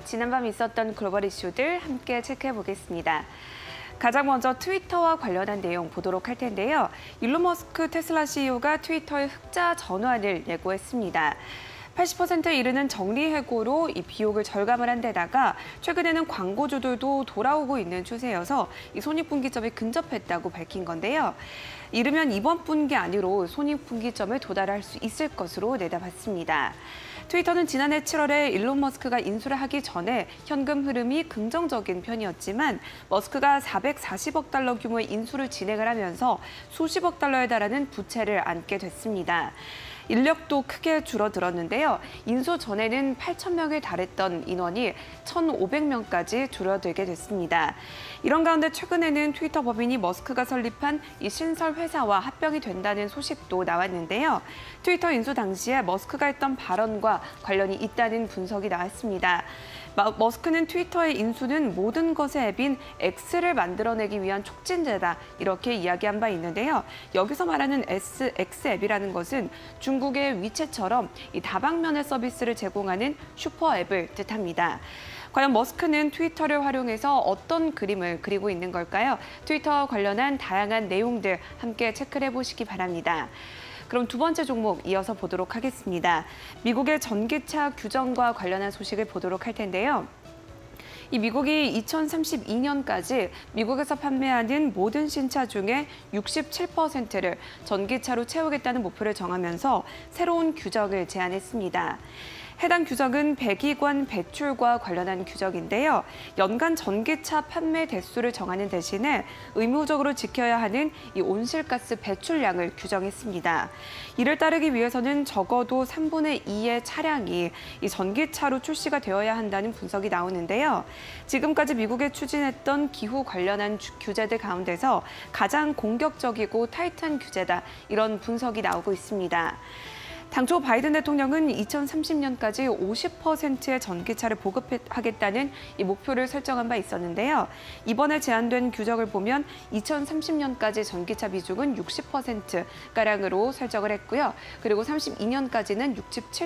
지난밤 있었던 글로벌 이슈들 함께 체크해 보겠습니다. 가장 먼저 트위터와 관련한 내용 보도록 할 텐데요. 일론 머스크 테슬라 CEO가 트위터의 흑자 전환을 예고했습니다. 80%에 이르는 정리해고로 이 비용을 절감을 한 데다가 최근에는 광고주들도 돌아오고 있는 추세여서 이 손익분기점에 근접했다고 밝힌 건데요. 이르면 이번 분기 안으로 손익분기점에 도달할 수 있을 것으로 내다봤습니다. 트위터는 지난해 7월에 일론 머스크가 인수를 하기 전에 현금 흐름이 긍정적인 편이었지만 머스크가 440억 달러 규모의 인수를 진행을 하면서 수십억 달러에 달하는 부채를 안게 됐습니다. 인력도 크게 줄어들었는데요. 인수 전에는 8,000명에 달했던 인원이 1,500명까지 줄어들게 됐습니다. 이런 가운데 최근에는 트위터 법인이 머스크가 설립한 이 신설 회사와 합병이 된다는 소식도 나왔는데요. 트위터 인수 당시에 머스크가 했던 발언과 관련이 있다는 분석이 나왔습니다. 머스크는 트위터의 인수는 모든 것의 앱인 X를 만들어내기 위한 촉진제다 이렇게 이야기한 바 있는데요. 여기서 말하는 X앱이라는 것은 중국의 위챗처럼 이 다방면의 서비스를 제공하는 슈퍼앱을 뜻합니다. 과연 머스크는 트위터를 활용해서 어떤 그림을 그리고 있는 걸까요? 트위터와 관련한 다양한 내용들 함께 체크를 해보시기 바랍니다. 그럼 두 번째 종목 이어서 보도록 하겠습니다. 미국의 전기차 규정과 관련한 소식을 보도록 할 텐데요. 이 미국이 2032년까지 미국에서 판매하는 모든 신차 중에 67%를 전기차로 채우겠다는 목표를 정하면서 새로운 규정을 제안했습니다. 해당 규정은 배기관 배출과 관련한 규정인데요. 연간 전기차 판매 대수를 정하는 대신에 의무적으로 지켜야 하는 이 온실가스 배출량을 규정했습니다. 이를 따르기 위해서는 적어도 3분의 2의 차량이 이 전기차로 출시가 되어야 한다는 분석이 나오는데요. 지금까지 미국에 추진했던 기후 관련한 규제들 가운데서 가장 공격적이고 타이트한 규제다 이런 분석이 나오고 있습니다. 당초 바이든 대통령은 2030년까지 50%의 전기차를 보급하겠다는 이 목표를 설정한 바 있었는데요. 이번에 제안된 규정을 보면 2030년까지 전기차 비중은 60%가량으로 설정을 했고요. 그리고 32년까지는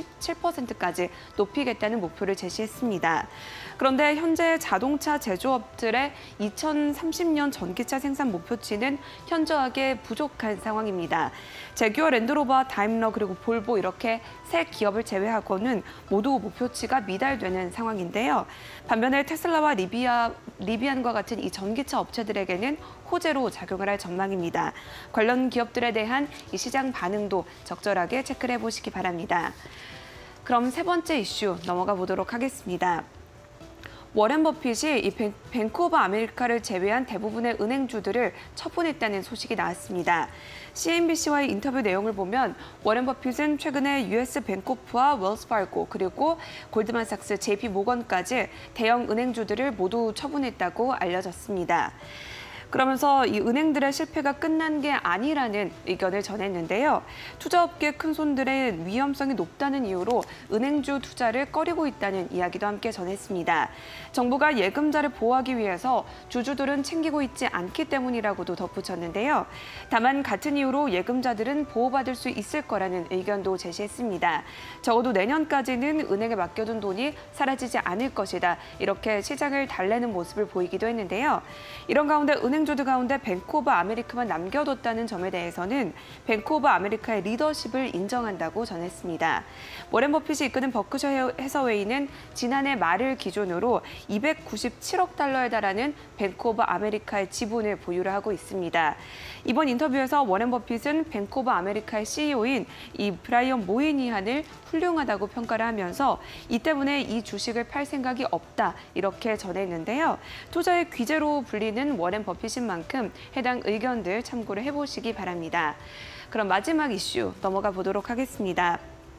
67%까지 높이겠다는 목표를 제시했습니다. 그런데 현재 자동차 제조업들의 2030년 전기차 생산 목표치는 현저하게 부족한 상황입니다. 제규어 랜드로버, 다임러 그리고 볼보 이렇게 세 기업을 제외하고는 모두 목표치가 미달되는 상황인데요. 반면에 테슬라와 리비안과 같은 이 전기차 업체들에게는 호재로 작용을 할 전망입니다. 관련 기업들에 대한 이 시장 반응도 적절하게 체크를 해보시기 바랍니다. 그럼 세 번째 이슈 넘어가 보도록 하겠습니다. 워렌 버핏이 이 뱅크 오브 아메리카를 제외한 대부분의 은행주들을 처분했다는 소식이 나왔습니다. CNBC와의 인터뷰 내용을 보면 워렌 버핏은 최근에 US 뱅코프와 웰스파고 그리고 골드만삭스, JP 모건까지 대형 은행주들을 모두 처분했다고 알려졌습니다. 그러면서 이 은행들의 실패가 끝난 게 아니라는 의견을 전했는데요. 투자업계 큰손들의 위험성이 높다는 이유로 은행주 투자를 꺼리고 있다는 이야기도 함께 전했습니다. 정부가 예금자를 보호하기 위해서 주주들은 챙기고 있지 않기 때문이라고도 덧붙였는데요. 다만 같은 이유로 예금자들은 보호받을 수 있을 거라는 의견도 제시했습니다. 적어도 내년까지는 은행에 맡겨둔 돈이 사라지지 않을 것이다. 이렇게 시장을 달래는 모습을 보이기도 했는데요. 이런 가운데 은행주들 가운데 뱅크 오브 아메리카만 남겨뒀다는 점에 대해서는 뱅크 오브 아메리카의 리더십을 인정한다고 전했습니다. 워렌 버핏이 이끄는 버크셔 해서웨이는 지난해 말을 기준으로 297억 달러에 달하는 뱅크 오브 아메리카의 지분을 보유를 하고 있습니다. 이번 인터뷰에서 워렌 버핏은 뱅크 오브 아메리카의 CEO인 이 브라이언 모이니한을 훌륭하다고 평가를 하면서 이 때문에 이 주식을 팔 생각이 없다 이렇게 전했는데요. 투자의 귀재로 불리는 워렌 버핏인 만큼 해당 의견들 참고를 해보시기 바랍니다. 그럼 마지막 이슈 넘어가 보도록 하겠습니다.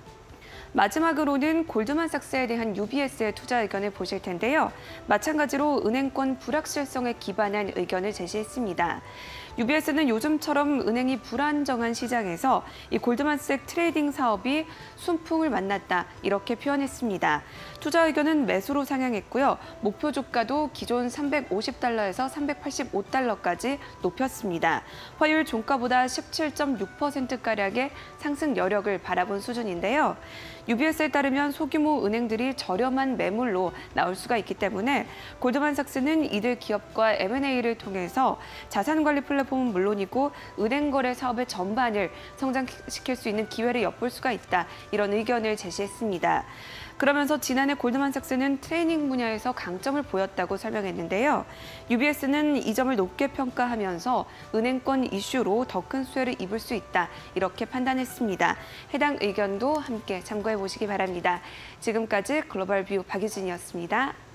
마지막으로는 골드만삭스에 대한 UBS의 투자 의견을 보실 텐데요. 마찬가지로 은행권 불확실성에 기반한 의견을 제시했습니다. UBS는 요즘처럼 은행이 불안정한 시장에서 이 골드만색 트레이딩 사업이 순풍을 만났다 이렇게 표현했습니다. 투자 의견은 매수로 상향했고요. 목표 주가도 기존 350달러에서 385달러까지 높였습니다. 화요일 종가보다 17.6%가량의 상승 여력을 바라본 수준인데요. UBS에 따르면 소규모 은행들이 저렴한 매물로 나올 수가 있기 때문에 골드만삭스는 이들 기업과 M&A를 통해서 자산관리 플랫폼은 물론이고 은행 거래 사업의 전반을 성장시킬 수 있는 기회를 엿볼 수가 있다. 이런 의견을 제시했습니다. 그러면서 지난해 골드만삭스는 트레이닝 분야에서 강점을 보였다고 설명했는데요. UBS는 이 점을 높게 평가하면서 은행권 이슈로 더 큰 수혜를 입을 수 있다. 이렇게 판단했습니다. 해당 의견도 함께 참고해 보시기 바랍니다. 지금까지 글로벌 뷰 박유진이었습니다.